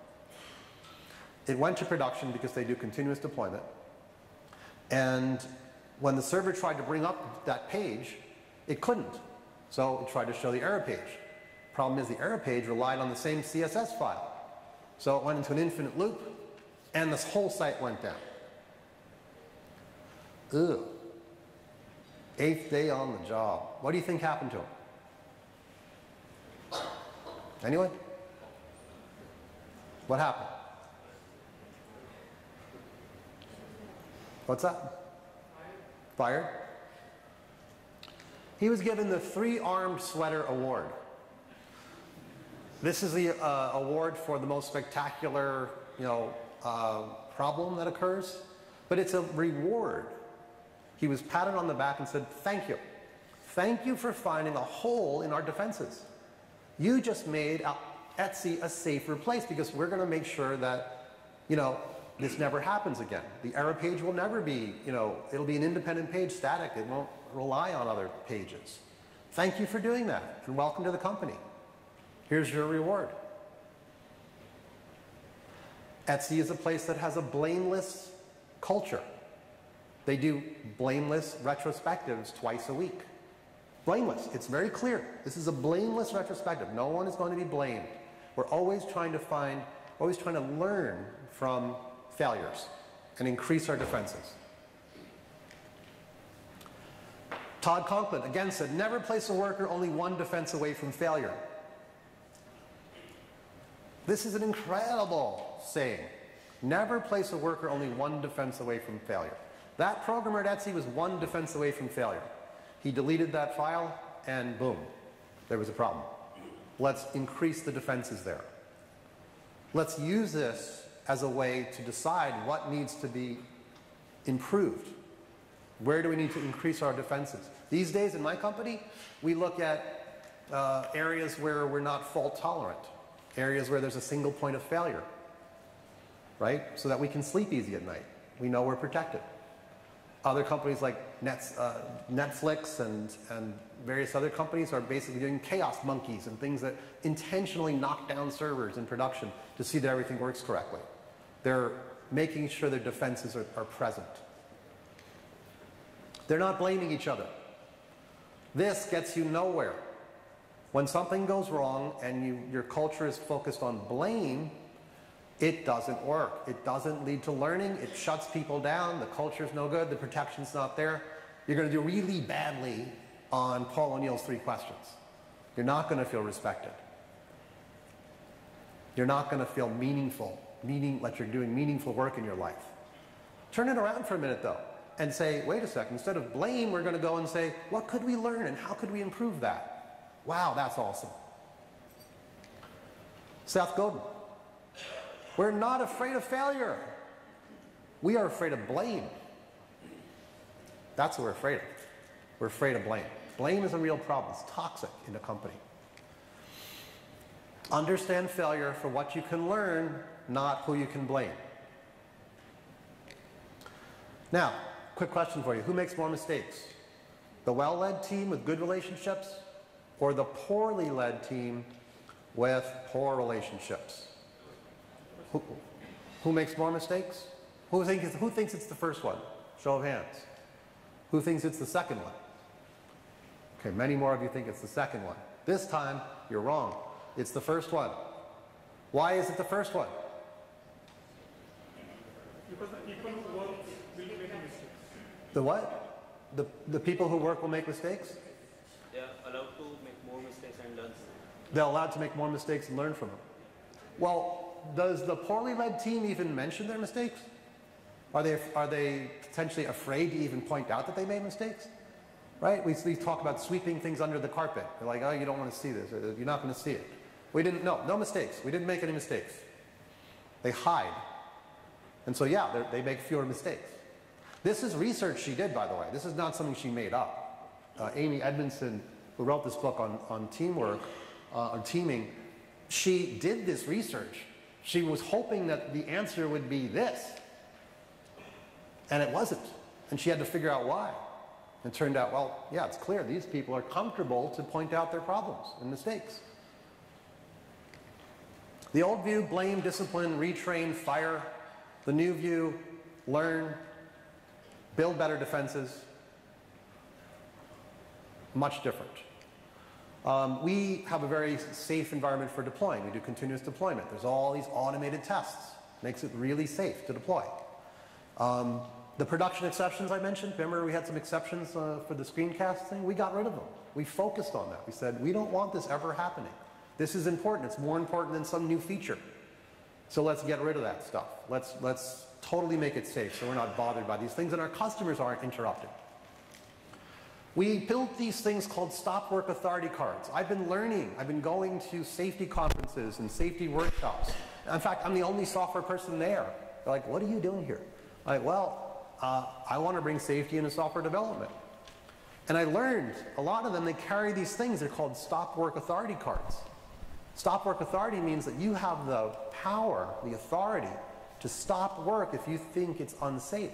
Speaker 2: It went to production because they do continuous deployment. And when the server tried to bring up that page, it couldn't. So it tried to show the error page. Problem is the error page relied on the same CSS file. So it went into an infinite loop, and this whole site went down. Ugh. 8th day on the job. What do you think happened to him? Anyone? What happened? What's that? Fired? He was given the 3-armed sweater award. This is the award for the most spectacular, problem that occurs, but it's a reward. He was patted on the back and said, "Thank you. Thank you for finding a hole in our defenses. You just made Etsy a safer place because we're going to make sure that, this never happens again. The error page will never be, it'll be an independent page, static. It won't rely on other pages. Thank you for doing that, and welcome to the company. Here's your reward." Etsy is a place that has a blameless culture. They do blameless retrospectives twice a week. Blameless. It's very clear. This is a blameless retrospective. No one is going to be blamed. We're always trying to learn from failures and increase our defenses. Todd Conklin, again, said, "Never place a worker only one defense away from failure." This is an incredible saying. Never place a worker only one defense away from failure. That programmer at Etsy was one defense away from failure. He deleted that file, and boom, there was a problem. Let's increase the defenses there. Let's use this as a way to decide what needs to be improved. Where do we need to increase our defenses? These days in my company, we look at areas where we're not fault tolerant, areas where there's a single point of failure, right? So that we can sleep easy at night. We know we're protected. Other companies like Netflix and various other companies are basically doing chaos monkeys and things that intentionally knock down servers in production to see that everything works correctly. They're making sure their defenses are present. They're not blaming each other. This gets you nowhere. When something goes wrong and your culture is focused on blame, it doesn't work. It doesn't lead to learning. It shuts people down. The culture's no good. The protection's not there. You're going to do really badly on Paul O'Neill's 3 questions. You're not going to feel respected. You're not going to feel meaningful, like you're doing meaningful work in your life. Turn it around for a minute, though, and say, wait a second. Instead of blame, we're going to go and say, what could we learn and how could we improve that? Wow, that's awesome. Seth Godin. We're not afraid of failure. We are afraid of blame. That's what we're afraid of. We're afraid of blame. Blame is a real problem. It's toxic in a company. Understand failure for what you can learn, not who you can blame. Now, quick question for you. Who makes more mistakes? The well-led team with good relationships or the poorly led team with poor relationships? Who makes more mistakes? Who thinks it's the first one? Show of hands. Who thinks it's the second one? Okay, many more of you think it's the second one. This time, you're wrong. It's the first one. Why is it the first one?
Speaker 4: Because the people who work will make mistakes.
Speaker 2: The what? The people who work will make mistakes?
Speaker 5: They are allowed to make more mistakes and learn.
Speaker 2: They're allowed to make more mistakes and learn from them. Well, does the poorly led team even mention their mistakes? Are they potentially afraid to even point out that they made mistakes? Right? We talk about sweeping things under the carpet. They're like, oh, you don't want to see this. Or, you're not going to see it. We didn't, no mistakes. We didn't make any mistakes. They hide. And so yeah, they make fewer mistakes. This is research she did, by the way. This is not something she made up. Amy Edmondson, who wrote this book on teamwork, on teaming, she did this research. She was hoping that the answer would be this. And it wasn't. And she had to figure out why. And it turned out, well, yeah, it's clear. These people are comfortable to point out their problems and mistakes. The old view, blame, discipline, retrain, fire. The new view, learn, build better defenses. Much different. We have a very safe environment for deploying. We do continuous deployment. There's all these automated tests. Makes it really safe to deploy. The production exceptions I mentioned, remember we had some exceptions for the screencast thing? We got rid of them. We focused on that. We said, we don't want this ever happening. This is important. It's more important than some new feature. So let's get rid of that stuff. Let's totally make it safe so we're not bothered by these things and our customers aren't interrupted. We built these things called stop work authority cards. I've been going to safety conferences and safety workshops. In fact, I'm the only software person there. They're like, what are you doing here? I'm like, well, I want to bring safety into software development. And I learned, a lot of them, they carry these things. They're called stop work authority cards. Stop work authority means that you have the power, the authority, to stop work if you think it's unsafe.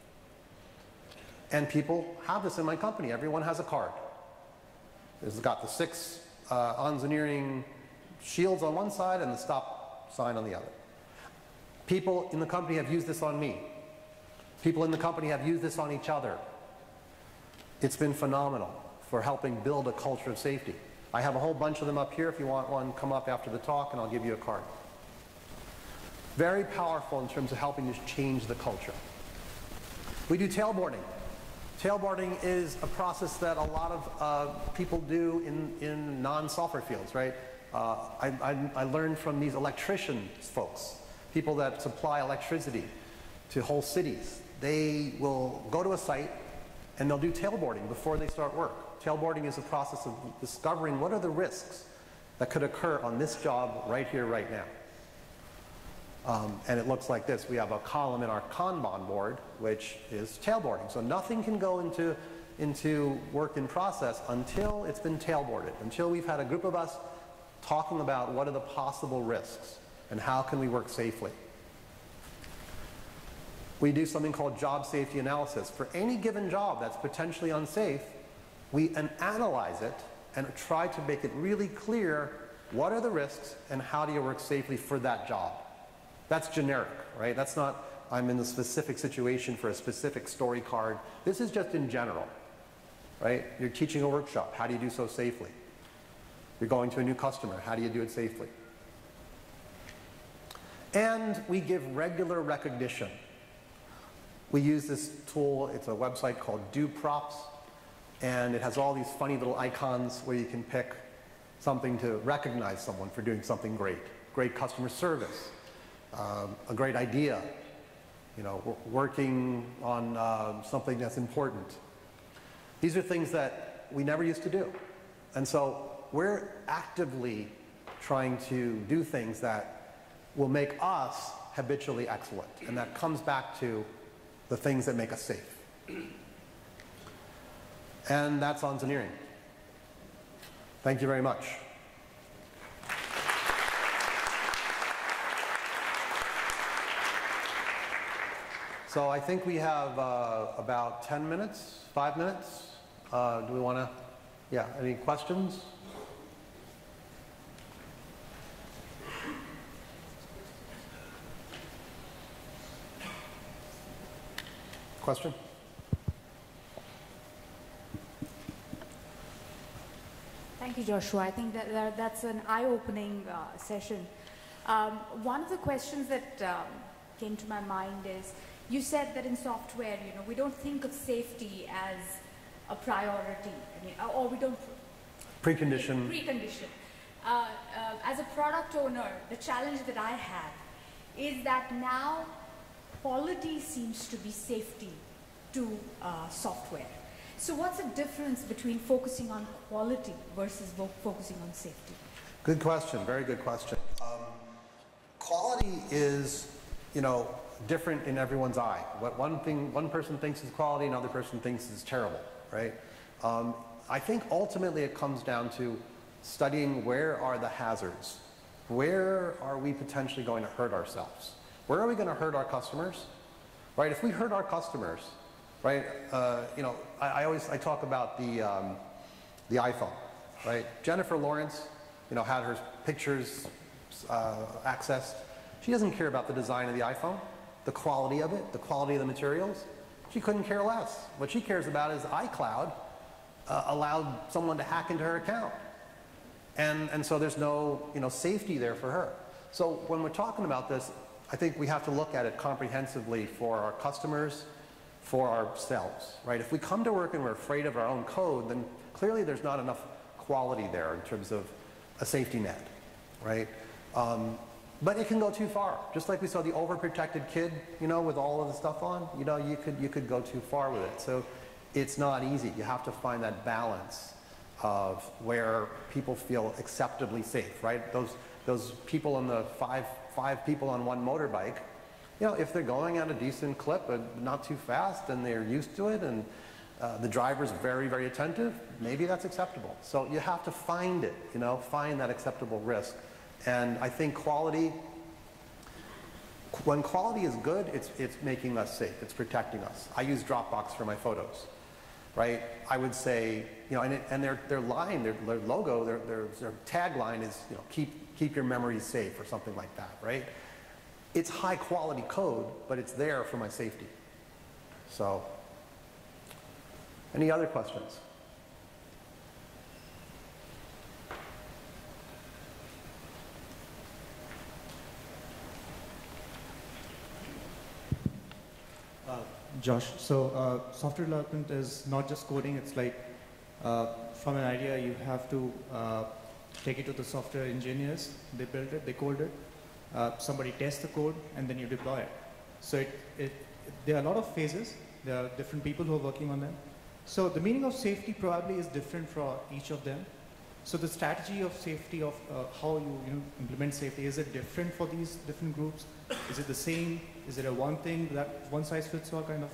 Speaker 2: And people have this in my company. Everyone has a card. It's got the 6 Anzeneering shields on one side and the stop sign on the other. People in the company have used this on me. People in the company have used this on each other. It's been phenomenal for helping build a culture of safety. I have a whole bunch of them up here. If you want one, come up after the talk and I'll give you a card. Very powerful in terms of helping to change the culture. We do tailboarding. Tailboarding is a process that a lot of people do in non-software fields, right? I learned from these electricians folks, people that supply electricity to whole cities. They will go to a site and they'll do tailboarding before they start work. Tailboarding is a process of discovering what are the risks that could occur on this job right here, right now. And it looks like this. We have a column in our Kanban board, which is tailboarding. So nothing can go into work in process until it's been tailboarded, until we've had a group of us talking about what are the possible risks and how can we work safely. We do something called job safety analysis. For any given job that's potentially unsafe, we analyze it and try to make it really clear what are the risks and how do you work safely for that job. That's generic, right? That's not, I'm in a specific situation for a specific story card. This is just in general, right? You're teaching a workshop. How do you do so safely? You're going to a new customer. How do you do it safely? And we give regular recognition. We use this tool. It's a website called Do Props. And it has all these funny little icons where you can pick something to recognize someone for doing something great. Great customer service. A great idea, you know, working on something that's important. These are things that we never used to do. And so we're actively trying to do things that will make us habitually excellent. And that comes back to the things that make us safe. And that's Anzeneering. Thank you very much. So I think we have about 10 minutes, 5 minutes. Do we want to, yeah, any questions? Question?
Speaker 6: Thank you, Joshua. I think that's an eye-opening session. One of the questions that came to my mind is, you said that in software, you know, we don't think of safety as a priority, or we don't
Speaker 2: Precondition.
Speaker 6: As a product owner, the challenge that I have is that now quality seems to be safety to software. So what's the difference between focusing on quality versus focusing on safety?
Speaker 2: Good question, very good question. Quality is, different in everyone's eye. What one person thinks is quality, another person thinks is terrible, right? I think ultimately it comes down to studying where are the hazards. Where are we potentially going to hurt ourselves? Where are we going to hurt our customers? Right, if we hurt our customers, right, I talk about the iPhone, right? Jennifer Lawrence, had her pictures accessed. She doesn't care about the design of the iPhone, the quality of it, the quality of the materials. She couldn't care less. What she cares about is iCloud allowed someone to hack into her account. And so there's no safety there for her. So when we're talking about this, I think we have to look at it comprehensively for our customers, for ourselves, right? If we come to work and we're afraid of our own code, then clearly there's not enough quality there in terms of a safety net, right? But it can go too far. Just like we saw the overprotected kid, with all of the stuff on, you could go too far with it. So it's not easy. You have to find that balance of where people feel acceptably safe, right? Those people on the five people on one motorbike, if they're going at a decent clip, but not too fast, and they're used to it, and the driver's very, very attentive, maybe that's acceptable. So you have to find it, find that acceptable risk. And I think quality, when quality is good, it's making us safe, it's protecting us. I use Dropbox for my photos, right? I would say, and their line, their logo, their tagline is, keep your memories safe or something like that, right? It's high quality code, but it's there for my safety. So, any other questions?
Speaker 7: Josh, so software development is not just coding, it's like from an idea you have to take it to the software engineers, they build it, they code it, somebody tests the code, and then you deploy it. So there are a lot of phases, there are different people who are working on them. So the meaning of safety probably is different for each of them. So the strategy of safety, of how you implement safety, is it different for these different groups? Is it the same? Is it a one thing, that one size fits all kind of?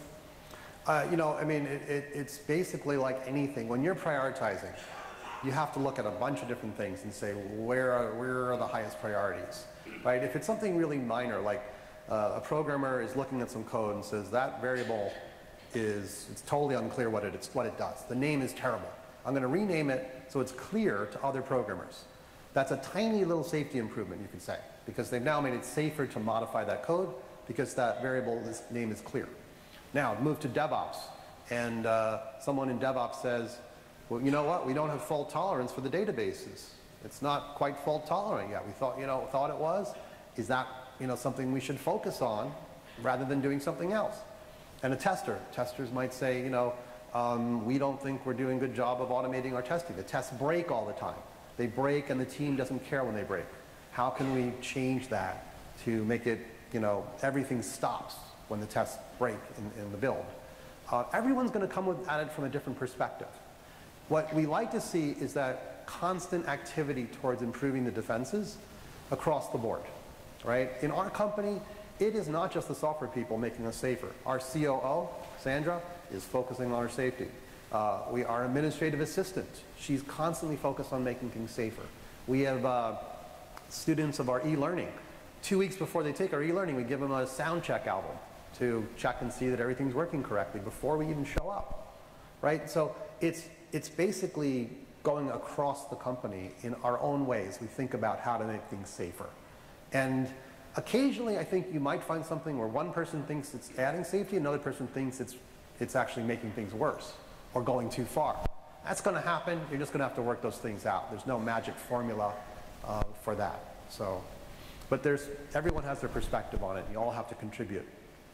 Speaker 2: It's basically like anything. When you're prioritizing, you have to look at a bunch of different things and say, where are the highest priorities, right? If it's something really minor, like a programmer is looking at some code and says, that variable it's totally unclear what it does. The name is terrible. I'm going to rename it so it's clear to other programmers. That's a tiny little safety improvement, you could say, because they've now made it safer to modify that code because that variable name is clear. Now, move to DevOps, and someone in DevOps says, well, you know what? We don't have fault tolerance for the databases. It's not quite fault tolerant yet. We thought it was. Is that something we should focus on rather than doing something else? And testers might say, we don't think we're doing a good job of automating our testing. The tests break all the time. They break and the team doesn't care when they break. How can we change that to make it, everything stops when the tests break in the build? Everyone's going to come at it from a different perspective. What we like to see is that constant activity towards improving the defenses across the board, right? In our company, it is not just the software people making us safer. Our COO, Sandra, is focusing on our safety. Our administrative assistant, she's constantly focused on making things safer. We have students of our e-learning. 2 weeks before they take our e-learning, we give them a sound check album to check and see that everything's working correctly before we even show up, right? So it's basically going across the company in our own ways. We think about how to make things safer. And occasionally, I think you might find something where one person thinks it's adding safety, another person thinks it's actually making things worse or going too far. That's going to happen. You're just going to have to work those things out. There's no magic formula for that. So, but everyone has their perspective on it. You all have to contribute.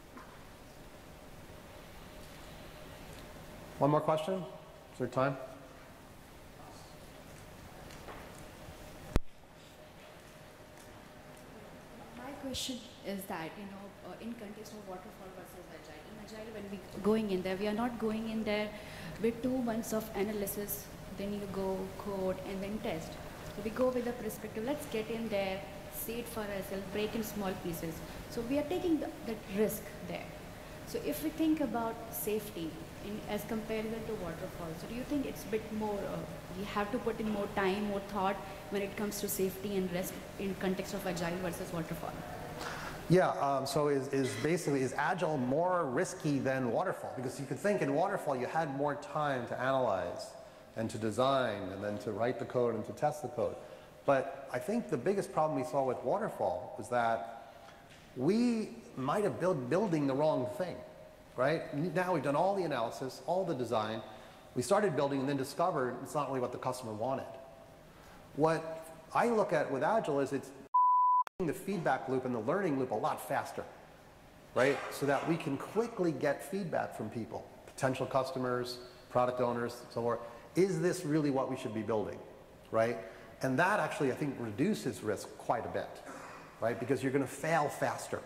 Speaker 2: One more question? Is there time?
Speaker 8: My question is that, in context of waterfall versus agile, in agile when we going in there, we are not going in there with 2 months of analysis, then you go code and then test. We go with the perspective, let's get in there, see it for ourselves, break in small pieces. So we are taking that risk there. So if we think about safety as comparison to waterfall, so do you think it's a bit more, we have to put in more time, more thought when it comes to safety and risk in context of agile versus waterfall?
Speaker 2: Yeah, so is Agile more risky than waterfall? Because you could think in waterfall you had more time to analyze and to design and then to write the code and to test the code. But I think the biggest problem we saw with waterfall was that we might have building the wrong thing, right? Now we've done all the analysis, all the design. We started building and then discovered it's not really what the customer wanted. What I look at with Agile is it's the feedback loop and the learning loop a lot faster, right? So that we can quickly get feedback from people, potential customers, product owners, so forth. Is this really what we should be building, right? And that actually, I think, reduces risk quite a bit, right? Because you're going to fail faster.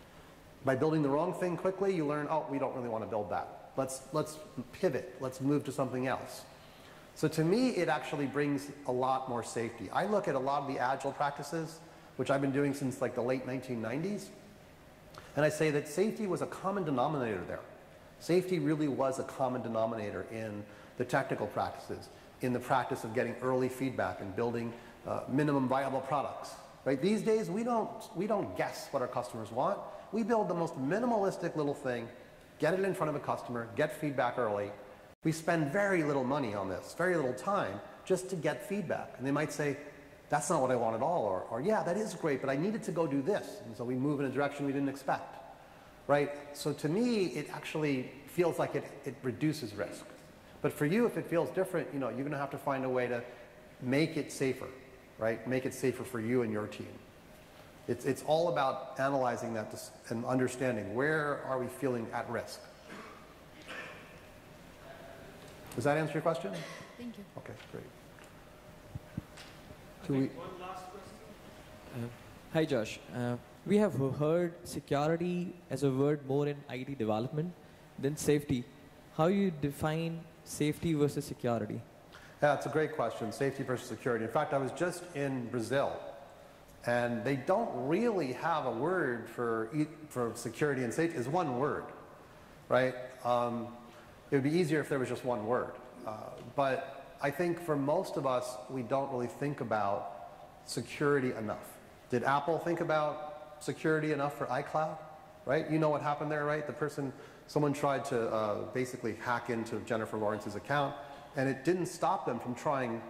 Speaker 2: By building the wrong thing quickly, you learn, oh, we don't really want to build that. Let's pivot. Let's move to something else. So to me, it actually brings a lot more safety. I look at a lot of the Agile practices, which I've been doing since like the late 1990s, and I say that safety was a common denominator there. Safety really was a common denominator in the technical practices, in the practice of getting early feedback and building minimum viable products. Right? These days, we don't guess what our customers want. We build the most minimalistic little thing, get it in front of a customer, get feedback early. We spend very little money on this, very little time, just to get feedback. And they might say, that's not what I want at all, or yeah, that is great, but I needed to go do this. And so we move in a direction we didn't expect. Right? So to me, it actually feels like it reduces risk. But for you, if it feels different, you're going to have to find a way to make it safer, right? Make it safer for you and your team. It's all about analyzing that and understanding where are we feeling at risk. Does that answer your question?
Speaker 8: Thank you.
Speaker 2: Okay, great.
Speaker 4: One last question.
Speaker 9: Hi, Josh. We have heard security as a word more in IT development than safety. How you define safety versus security?
Speaker 2: Yeah, it's a great question, safety versus security. In fact, I was just in Brazil, and they don't really have a word for security and safety. It's one word, right? It would be easier if there was just one word. But I think for most of us, we don't really think about security enough. Did Apple think about security enough for iCloud, right? You know what happened there, right? Someone tried to basically hack into Jennifer Lawrence's account, and it didn't stop them from trying,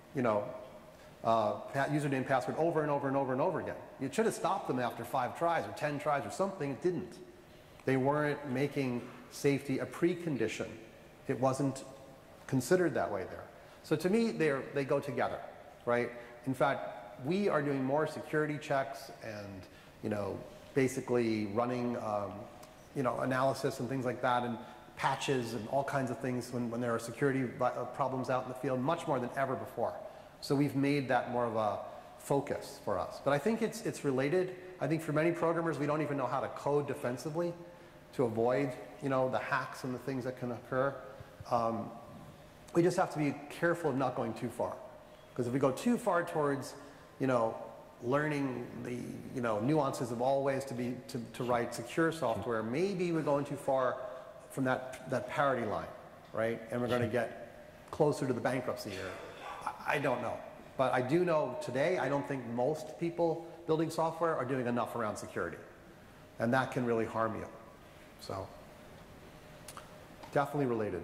Speaker 2: username, password over and over and over and over again. It should have stopped them after 5 tries or 10 tries or something. It didn't. They weren't making safety a precondition. It wasn't considered that way there. So to me, they go together, right? In fact, we are doing more security checks and, basically running, analysis and things like that, and patches and all kinds of things when there are security problems out in the field, much more than ever before. So we've made that more of a focus for us. But I think it's related. I think for many programmers, we don't even know how to code defensively to avoid, the hacks and the things that can occur. We just have to be careful of not going too far. Because if we go too far towards, learning the nuances of all ways to write secure software, maybe we're going too far from that parity line, right? And we're going to get closer to the bankruptcy here. I don't know. But I do know today, I don't think most people building software are doing enough around security. And that can really harm you. So, definitely related.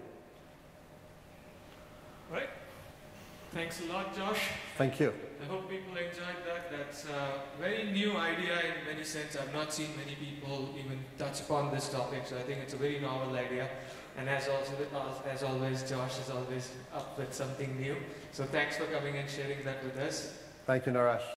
Speaker 1: All right. Thanks a lot, Josh.
Speaker 2: Thank you.
Speaker 1: I hope people enjoyed that. That's a very new idea in many sense. I've not seen many people even touch upon this topic, so I think it's a very novel idea. And as always, Josh is always up with something new. So thanks for coming and sharing that with us.
Speaker 2: Thank you, Naresh.